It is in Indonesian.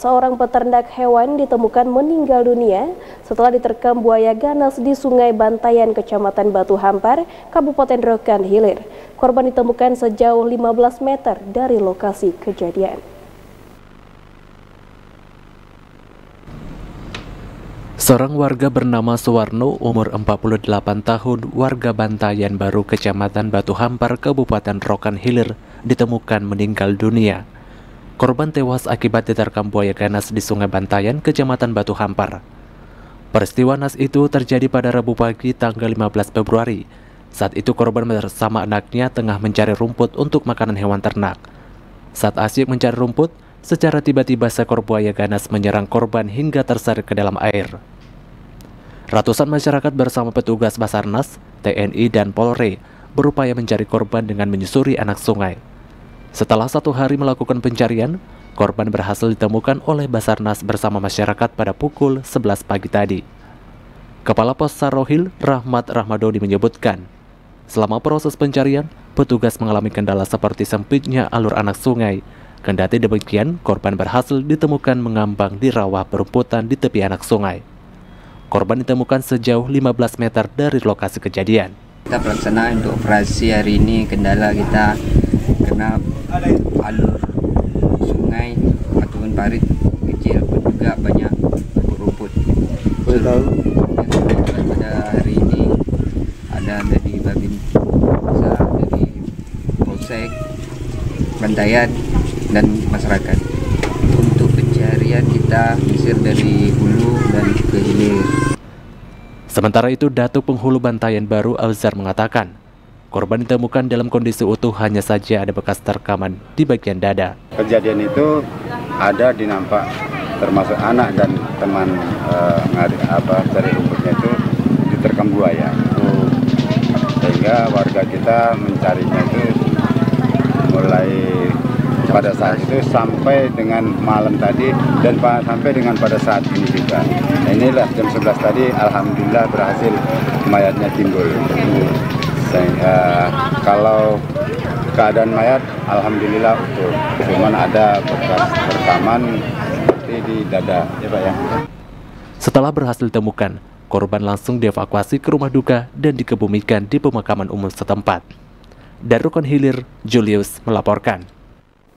Seorang peternak hewan ditemukan meninggal dunia setelah diterkam buaya ganas di Sungai Bantayan, Kecamatan Batu Hampar, Kabupaten Rokan Hilir. Korban ditemukan sejauh 15 meter dari lokasi kejadian. Seorang warga bernama Suwarno, umur 48 tahun, warga Bantayan Baru, Kecamatan Batu Hampar, Kabupaten Rokan Hilir, ditemukan meninggal dunia. Korban tewas akibat diterkam buaya ganas di Sungai Bantayan, Kecamatan Batu Hampar. Peristiwa naas itu terjadi pada Rabu pagi tanggal 15 Februari. Saat itu korban bersama anaknya tengah mencari rumput untuk makanan hewan ternak. Saat asyik mencari rumput, secara tiba-tiba seekor buaya ganas menyerang korban hingga terseret ke dalam air. Ratusan masyarakat bersama petugas Basarnas, TNI, dan Polri berupaya mencari korban dengan menyusuri anak sungai. Setelah 1 hari melakukan pencarian, korban berhasil ditemukan oleh Basarnas bersama masyarakat pada pukul 11 pagi tadi. Kepala Pos Sarohil, Rahmat Rahmadoni, menyebutkan, selama proses pencarian, petugas mengalami kendala seperti sempitnya alur anak sungai. Kendati demikian, korban berhasil ditemukan mengambang di rawa perumputan di tepi anak sungai. Korban ditemukan sejauh 15 meter dari lokasi kejadian. Kita pelaksanaan untuk operasi hari ini, kendala kita karena alur sungai ataupun parit kecil pun juga banyak rumput. Pada hari ini ada dari Babinsa, dari Polsek, Bantayan, dan masyarakat. Untuk pencarian kita menyisir dari hulu dan ke hilir. Sementara itu, Datuk Penghulu Bantayan Baru Alzar mengatakan, korban ditemukan dalam kondisi utuh, hanya saja ada bekas terkaman di bagian dada. Kejadian itu ada dinampak termasuk anak dan teman cari rumputnya itu diterkam buaya. Sehingga warga kita mencarinya itu mulai pada saat itu sampai dengan malam tadi dan sampai dengan pada saat ini juga. Inilah jam 11 tadi, alhamdulillah berhasil mayatnya timbul. Kalau keadaan mayat alhamdulillah utuh, cuman ada bekas rekaman seperti di dada, ya Pak ya. Setelah berhasil ditemukan, korban langsung dievakuasi ke rumah duka dan dikebumikan di pemakaman umum setempat. Dari Rokan Hilir, Julius melaporkan.